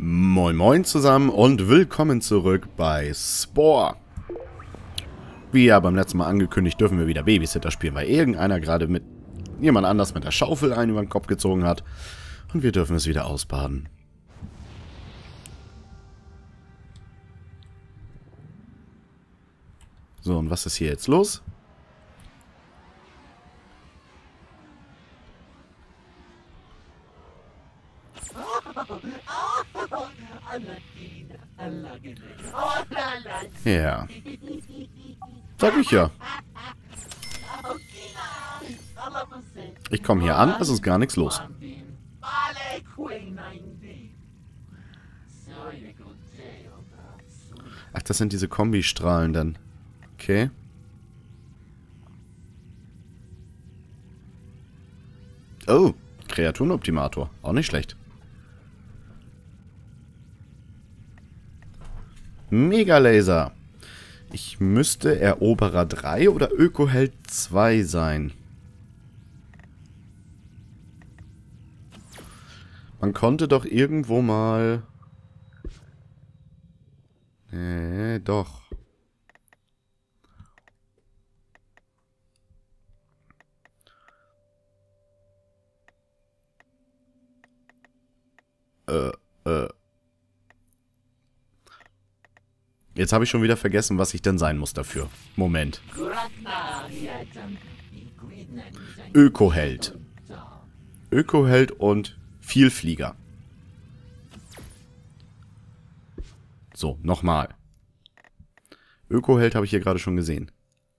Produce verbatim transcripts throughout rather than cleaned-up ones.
Moin Moin zusammen und willkommen zurück bei Spore. Wie ja beim letzten Mal angekündigt, dürfen wir wieder Babysitter spielen, weil irgendeiner gerade mit jemand anders mit der Schaufel einen über den Kopf gezogen hat. Und wir dürfen es wieder ausbaden. So, und was ist hier jetzt los? Ja. Sag ich ja. Ich komme hier an, es ist gar nichts los. Ach, das sind diese Kombistrahlen dann. Okay. Oh, Kreaturenoptimator. Auch nicht schlecht. Megalaser. Ich müsste Eroberer drei oder Ökoheld zwei sein. Man konnte doch irgendwo mal... Nee, doch. Äh, äh... Jetzt habe ich schon wieder vergessen, was ich denn sein muss dafür. Moment. Ökoheld. Ökoheld und Vielflieger. So, nochmal. Ökoheld habe ich hier gerade schon gesehen.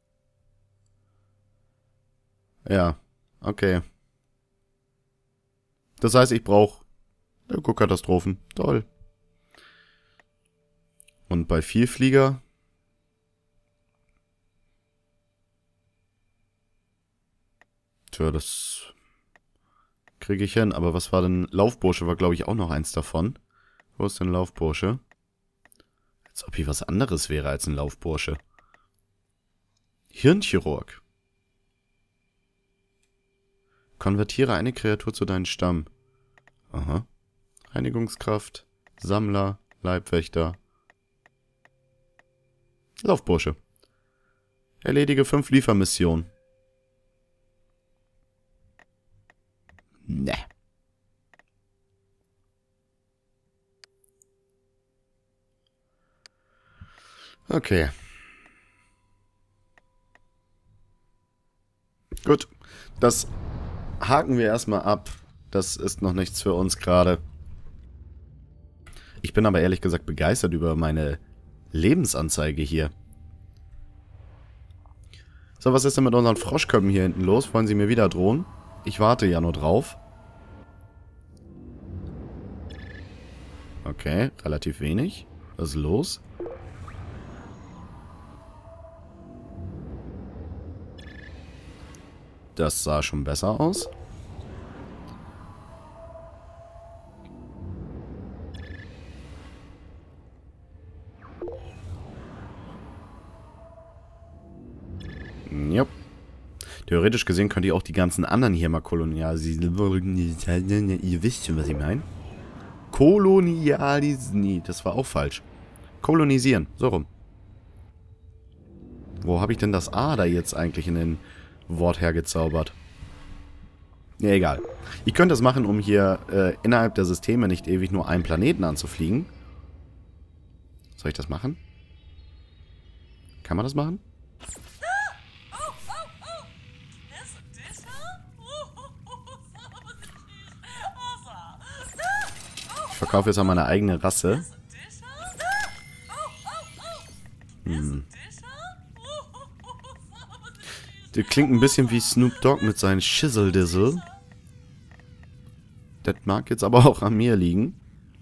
Ja, okay. Das heißt, ich brauche Ökokatastrophen. Toll. Und bei Vielflieger... Tja, das kriege ich hin. Aber was war denn... Laufbursche war, glaube ich, auch noch eins davon. Wo ist denn Laufbursche? Als ob hier was anderes wäre als ein Laufbursche. Hirnchirurg. Konvertiere eine Kreatur zu deinem Stamm. Aha. Reinigungskraft. Sammler. Leibwächter. Laufbursche. Erledige fünf Liefermissionen. Ne. Okay. Gut. Das haken wir erstmal ab. Das ist noch nichts für uns gerade. Ich bin aber ehrlich gesagt begeistert über meine Lebensanzeige hier. So, was ist denn mit unseren Froschköppen hier hinten los? Wollen sie mir wieder drohen? Ich warte ja nur drauf. Okay, relativ wenig. Was ist los? Das sah schon besser aus. Jupp. Theoretisch gesehen könnt ihr auch die ganzen anderen hier mal kolonialisieren. Ihr wisst schon, was ich meine. Kolonialisieren. Nee, das war auch falsch. Kolonisieren. So rum. Wo habe ich denn das A da jetzt eigentlich in den Wort hergezaubert? Ja, egal. Ich könnte das machen, um hier äh, innerhalb der Systeme nicht ewig nur einen Planeten anzufliegen. Soll ich das machen? Kann man das machen? Ich verkaufe jetzt an meine eigene Rasse. Hm. Der klingt ein bisschen wie Snoop Dogg mit seinen Shizzle-Dizzle. Das mag jetzt aber auch an mir liegen.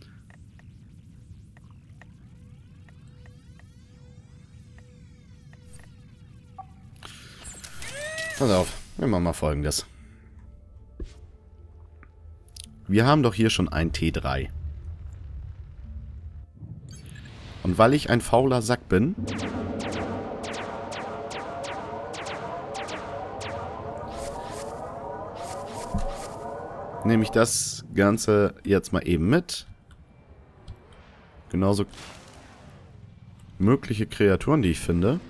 Pass auf, wir machen mal Folgendes. Wir haben doch hier schon ein T drei. Und weil ich ein fauler Sack bin, nehme ich das Ganze jetzt mal eben mit. Genauso mögliche Kreaturen, die ich finde.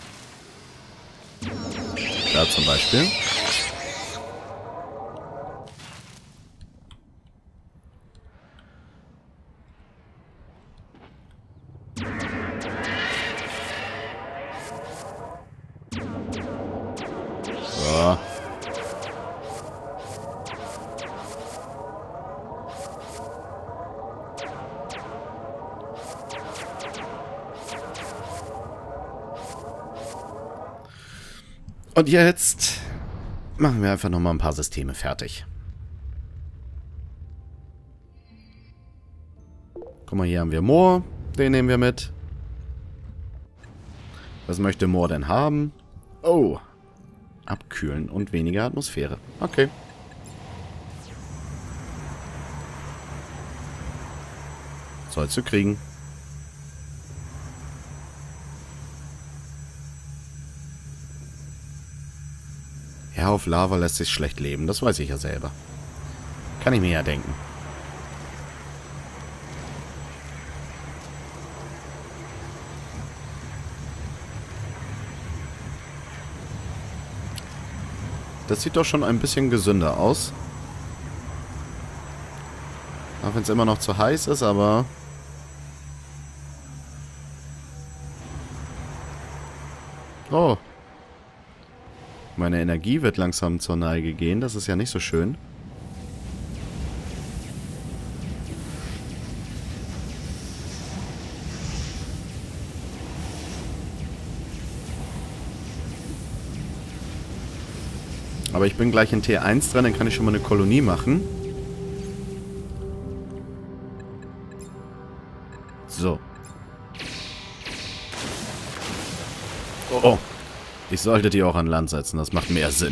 Da zum Beispiel. So. Und jetzt machen wir einfach nochmal ein paar Systeme fertig. Guck mal, hier haben wir Moor. Den nehmen wir mit. Was möchte Moor denn haben? Oh. Abkühlen und weniger Atmosphäre. Okay. Sollst du kriegen. Ja, auf Lava lässt sich schlecht leben. Das weiß ich ja selber. Kann ich mir ja denken. Das sieht doch schon ein bisschen gesünder aus. Auch wenn es immer noch zu heiß ist, aber... Oh. Meine Energie wird langsam zur Neige gehen. Das ist ja nicht so schön. Aber ich bin gleich in T eins dran, dann kann ich schon mal eine Kolonie machen. So. Oh, oh. Ich sollte die auch an Land setzen, das macht mehr Sinn.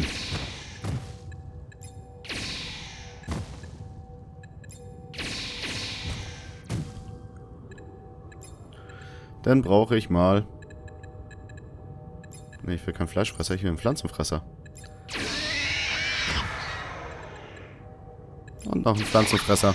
Dann brauche ich mal... Ne, ich will kein Fleischfresser, ich will einen Pflanzenfresser. Und noch einen Pflanzenfresser.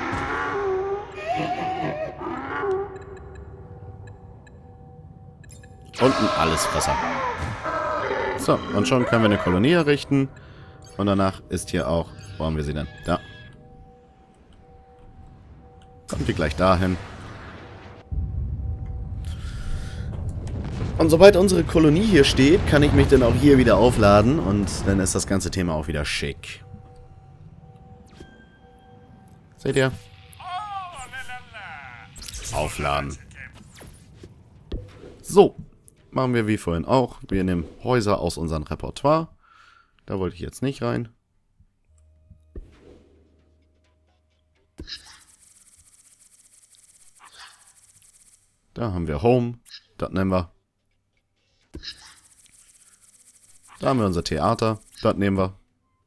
Und ein Allesfresser. So, und schon können wir eine Kolonie errichten. Und danach ist hier auch... Wo haben wir sie denn? Da. Kommt die gleich dahin. Und sobald unsere Kolonie hier steht, kann ich mich dann auch hier wieder aufladen. Und dann ist das ganze Thema auch wieder schick. Seht ihr? Aufladen. So. Machen wir wie vorhin auch. Wir nehmen Häuser aus unserem Repertoire. Da wollte ich jetzt nicht rein. Da haben wir Home. Das nehmen wir. Da haben wir unser Theater. Das nehmen wir.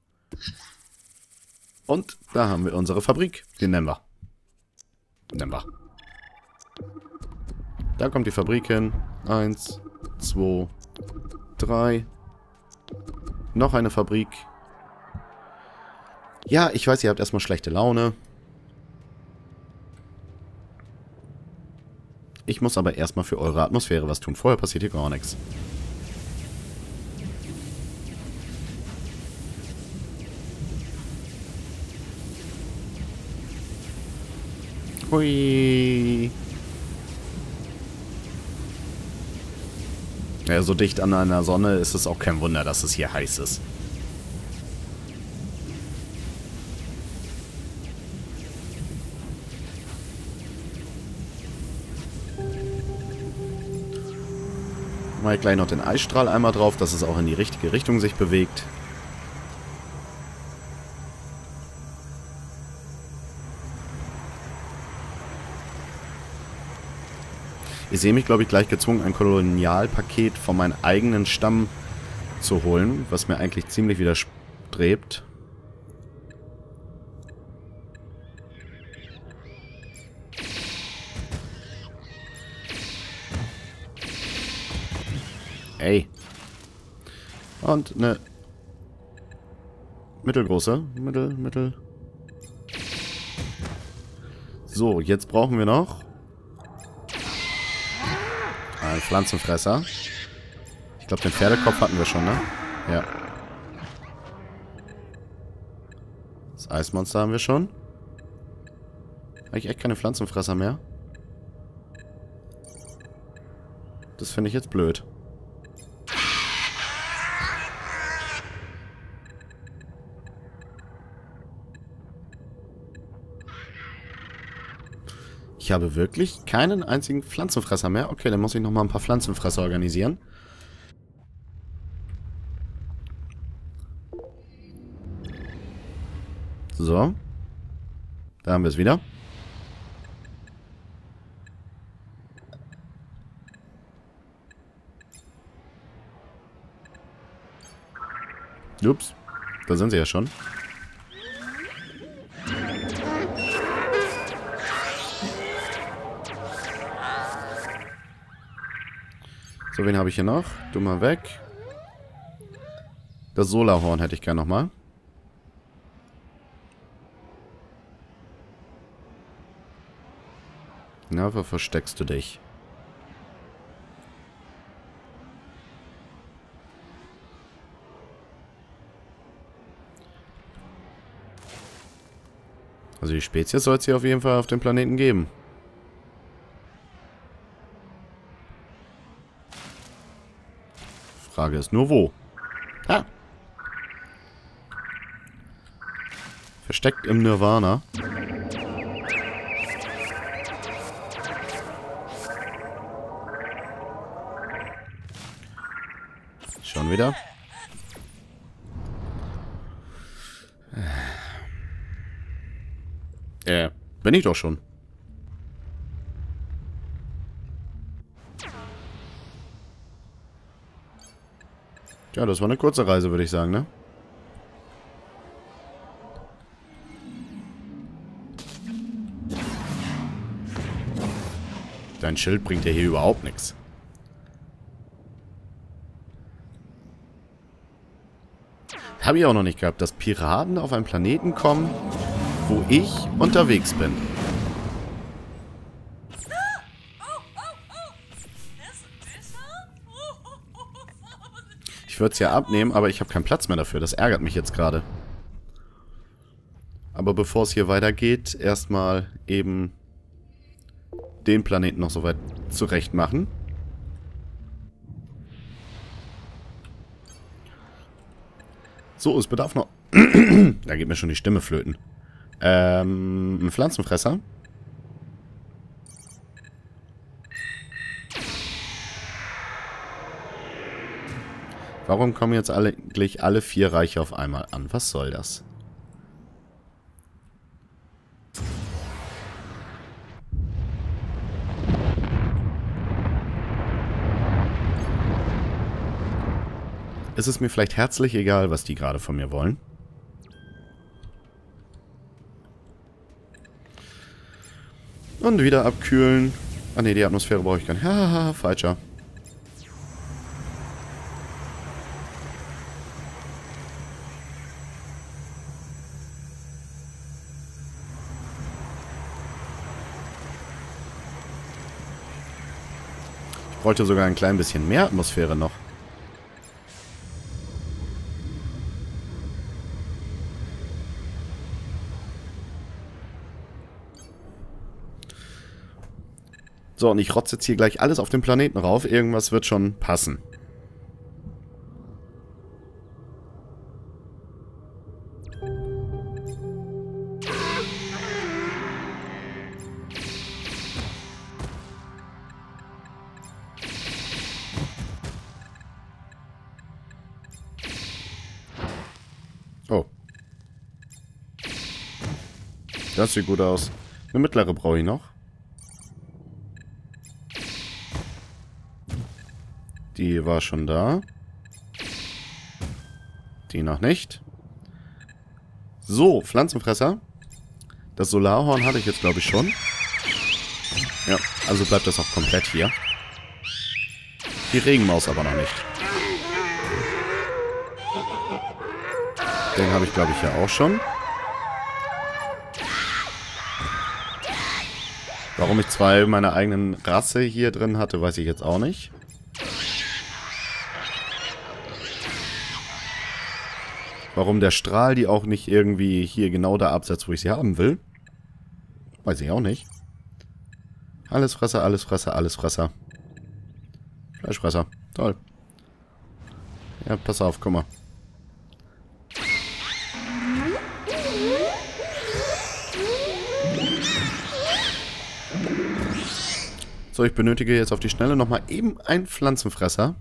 Und da haben wir unsere Fabrik. Die nehmen wir. Nehmen wir. Da kommt die Fabrik hin. Eins, zwei, drei. Noch eine Fabrik. Ja, ich weiß, ihr habt erstmal schlechte Laune. Ich muss aber erstmal für eure Atmosphäre was tun. Vorher passiert hier gar nichts. Hui. Ja, so dicht an einer Sonne ist es auch kein Wunder, dass es hier heiß ist. Mache ich gleich noch den Eisstrahl einmal drauf, dass es auch in die richtige Richtung sich bewegt. Ich sehe mich, glaube ich, gleich gezwungen, ein Kolonialpaket von meinem eigenen Stamm zu holen, was mir eigentlich ziemlich widerstrebt. Ey. Und eine mittelgroße. Mittel, mittel. So, jetzt brauchen wir noch Ein Pflanzenfresser. Ich glaube, den Pferdekopf hatten wir schon, ne? Ja. Das Eismonster haben wir schon. Habe ich echt keine Pflanzenfresser mehr? Das finde ich jetzt blöd. Ich habe wirklich keinen einzigen Pflanzenfresser mehr. Okay, dann muss ich nochmal ein paar Pflanzenfresser organisieren. So. Da haben wir es wieder. Ups. Da sind sie ja schon. So, wen habe ich hier noch? Du mal weg. Das Solarhorn hätte ich gern nochmal. Na, wo versteckst du dich? Also die Spezies soll es hier auf jeden Fall auf dem Planeten geben. Frage ist nur wo. Ah. Versteckt im Nirvana. Schon wieder. Äh, bin ich doch schon. Ja, das war eine kurze Reise, würde ich sagen, ne? Dein Schild bringt dir hier überhaupt nichts. Habe ich auch noch nicht gehabt, dass Piraten auf einen Planeten kommen, wo ich unterwegs bin. Ich würde es ja abnehmen, aber ich habe keinen Platz mehr dafür. Das ärgert mich jetzt gerade. Aber bevor es hier weitergeht, erstmal eben den Planeten noch soweit zurecht machen. So, es bedarf noch... Da geht mir schon die Stimme flöten. Ähm, ein Pflanzenfresser. Warum kommen jetzt eigentlich alle vier Reiche auf einmal an? Was soll das? Ist es mir vielleicht herzlich egal, was die gerade von mir wollen? Und wieder abkühlen. Ah ne, die Atmosphäre brauche ich gar nicht. Hahaha, falscher. Ich bräuchte sogar ein klein bisschen mehr Atmosphäre noch. So, und ich rotze jetzt hier gleich alles auf den Planeten rauf. Irgendwas wird schon passen. Oh. Das sieht gut aus. Eine mittlere brauche ich noch. Die war schon da. Die noch nicht. So, Pflanzenfresser. Das Solarhorn hatte ich jetzt, glaube ich, schon. Ja, also bleibt das auch komplett hier. Die Regenmaus aber noch nicht. Den habe ich, glaube ich, ja auch schon. Warum ich zwei meiner eigenen Rasse hier drin hatte, weiß ich jetzt auch nicht. Warum der Strahl die auch nicht irgendwie hier genau da absetzt, wo ich sie haben will. Weiß ich auch nicht. Allesfresser, Allesfresser, Allesfresser. Fleischfresser. Toll. Ja, pass auf, guck mal. So, ich benötige jetzt auf die Schnelle nochmal eben einen Pflanzenfresser.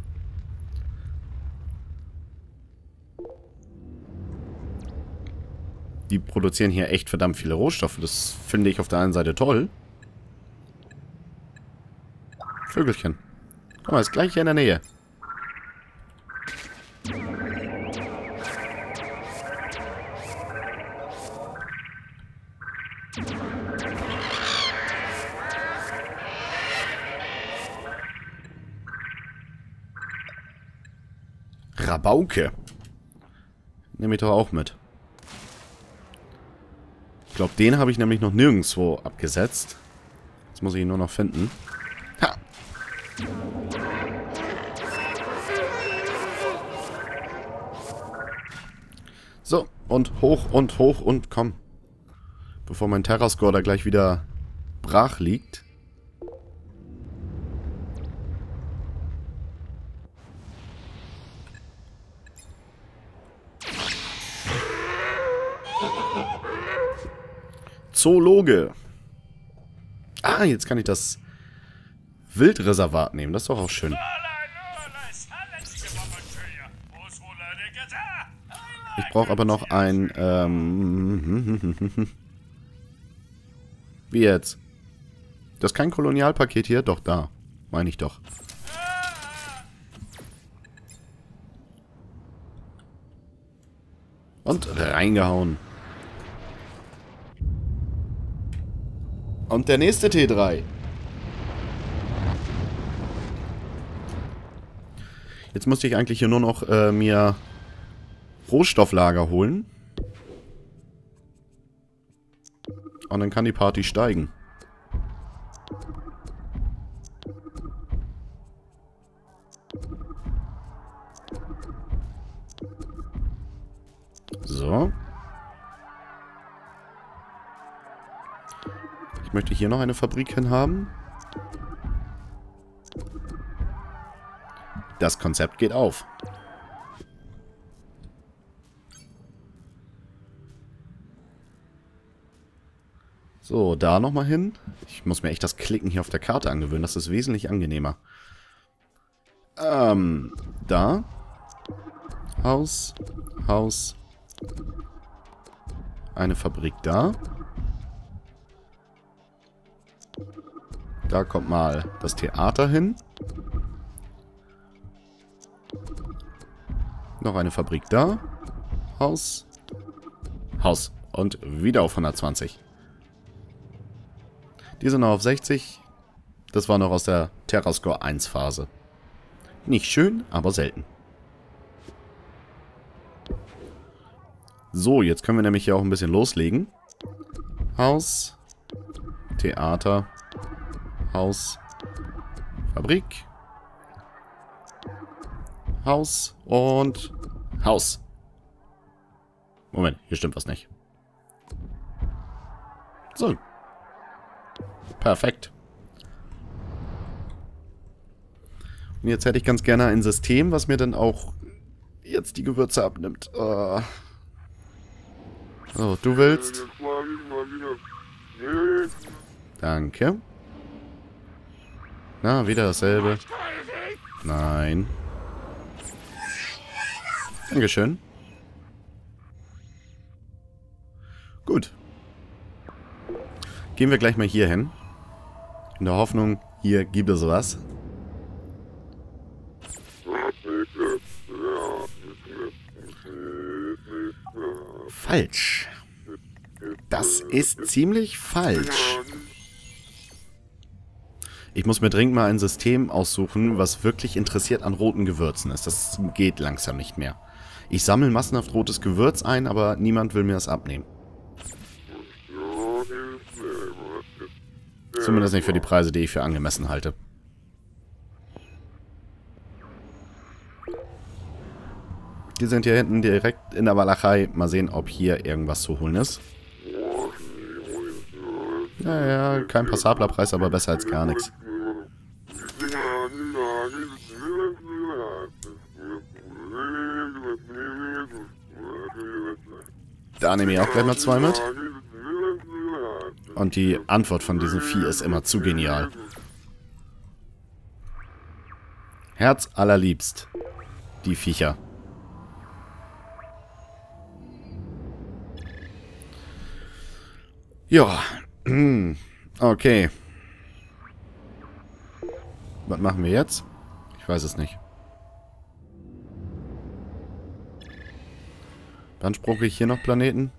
Die produzieren hier echt verdammt viele Rohstoffe. Das finde ich auf der einen Seite toll. Vögelchen. Guck mal, ist gleich hier in der Nähe. Rabauke. Nehme ich doch auch mit. Ich glaube, den habe ich nämlich noch nirgendwo abgesetzt. Jetzt muss ich ihn nur noch finden. Ha! So, und hoch und hoch und komm. Bevor mein Terrascore da gleich wieder brach liegt. Zoologe. Ah, jetzt kann ich das Wildreservat nehmen. Das ist doch auch schön. Ich brauche aber noch ein... Ähm, wie jetzt? Das ist kein Kolonialpaket hier? Doch, da. Meine ich doch. Und reingehauen. Und der nächste T drei. Jetzt musste ich eigentlich hier nur noch äh, mir Rohstofflager holen. Und dann kann die Party steigen. So. Ich möchte hier noch eine Fabrik hin haben. Das Konzept geht auf. So, da nochmal hin. Ich muss mir echt das Klicken hier auf der Karte angewöhnen. Das ist wesentlich angenehmer. Ähm, da. Haus. Haus. Eine Fabrik da. Da kommt mal das Theater hin. Noch eine Fabrik da. Haus. Haus. Und wieder auf hundertzwanzig. Die sind noch auf sechzig. Das war noch aus der Terrascore eins Phase. Nicht schön, aber selten. So, jetzt können wir nämlich hier auch ein bisschen loslegen. Haus. Theater. Haus. Fabrik. Haus und Haus. Moment, hier stimmt was nicht. So. Perfekt. Und jetzt hätte ich ganz gerne ein System, was mir dann auch jetzt die Gewürze abnimmt. Uh. So, du willst. Danke. Na, wieder dasselbe. Nein. Dankeschön. Gut. Gehen wir gleich mal hier hin. In der Hoffnung, hier gibt es was. Falsch. Das ist ziemlich falsch. Ich muss mir dringend mal ein System aussuchen, was wirklich interessiert an roten Gewürzen ist. Das geht langsam nicht mehr. Ich sammle massenhaft rotes Gewürz ein, aber niemand will mir das abnehmen. Zumindest nicht für die Preise, die ich für angemessen halte. Die sind hier hinten direkt in der Walachei. Mal sehen, ob hier irgendwas zu holen ist. Naja, kein passabler Preis, aber besser als gar nichts. Da nehme ich auch gleich mal zwei mit. Und die Antwort von diesem Vieh ist immer zu genial. Herz allerliebst. Die Viecher. Ja. Okay. Was machen wir jetzt? Ich weiß es nicht. Beanspruche ich hier noch Planeten?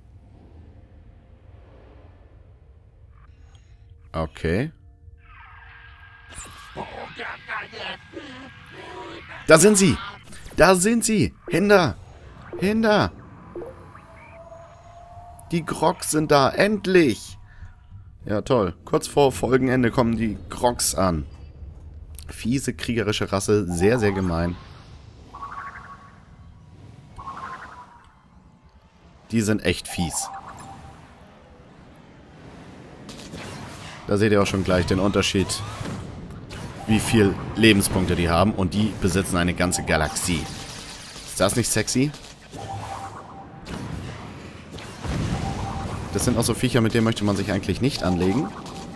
Okay. Da sind sie! Da sind sie! Hinter! Hinter! Die Grogs sind da! Endlich! Ja, toll. Kurz vor Folgenende kommen die Grogs an. Fiese, kriegerische Rasse. Sehr, sehr gemein. Die sind echt fies. Da seht ihr auch schon gleich den Unterschied, wie viel Lebenspunkte die haben. Und die besitzen eine ganze Galaxie. Ist das nicht sexy? Das sind auch so Viecher, mit denen möchte man sich eigentlich nicht anlegen.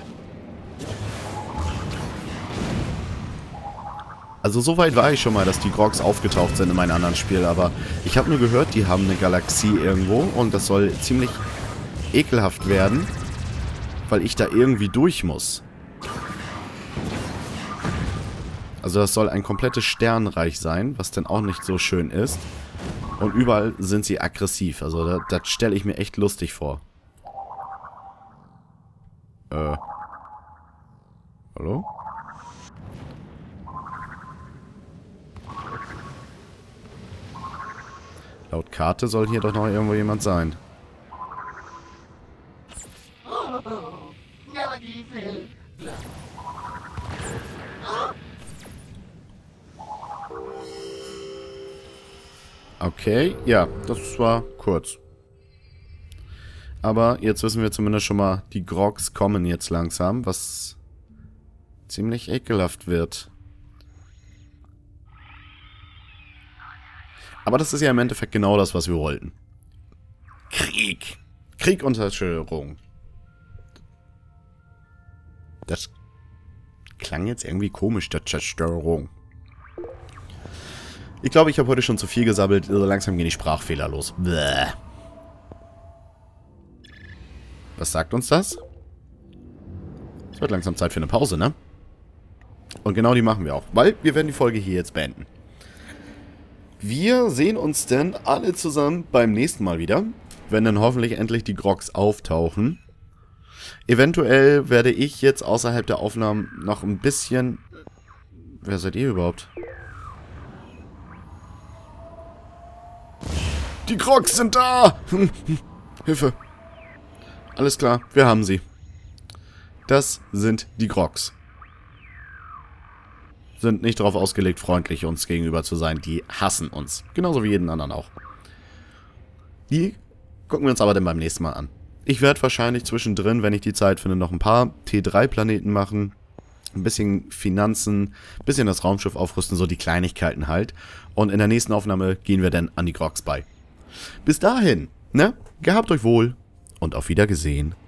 Also so weit war ich schon mal, dass die Grogs aufgetaucht sind in meinem anderen Spiel. Aber ich habe nur gehört, die haben eine Galaxie irgendwo. Und das soll ziemlich ekelhaft werden, weil ich da irgendwie durch muss. Also das soll ein komplettes Sternreich sein, was dann auch nicht so schön ist. Und überall sind sie aggressiv. Also das, das stelle ich mir echt lustig vor. Äh. Hallo? Laut Karte soll hier doch noch irgendwo jemand sein. Okay, ja, das war kurz. Aber jetzt wissen wir zumindest schon mal, die Grogs kommen jetzt langsam, was ziemlich ekelhaft wird. Aber das ist ja im Endeffekt genau das, was wir wollten. Krieg. Krieg und Zerstörung. Das klang jetzt irgendwie komisch, der Zerstörung. Ich glaube, ich habe heute schon zu viel gesabbelt. So langsam gehen die Sprachfehler los. Bäh. Was sagt uns das? Es wird langsam Zeit für eine Pause, ne? Und genau die machen wir auch. Weil wir werden die Folge hier jetzt beenden. Wir sehen uns denn alle zusammen beim nächsten Mal wieder. Wenn dann hoffentlich endlich die Grogs auftauchen. Eventuell werde ich jetzt außerhalb der Aufnahmen noch ein bisschen... Wer seid ihr überhaupt? Die Grogs sind da! Hilfe. Alles klar, wir haben sie. Das sind die Grogs. Sind nicht darauf ausgelegt, freundlich uns gegenüber zu sein. Die hassen uns. Genauso wie jeden anderen auch. Die gucken wir uns aber dann beim nächsten Mal an. Ich werde wahrscheinlich zwischendrin, wenn ich die Zeit finde, noch ein paar T drei Planeten machen. Ein bisschen Finanzen, ein bisschen das Raumschiff aufrüsten, so die Kleinigkeiten halt. Und in der nächsten Aufnahme gehen wir dann an die Grogs bei. Bis dahin, ne? Gehabt euch wohl und auf Wiedergesehen.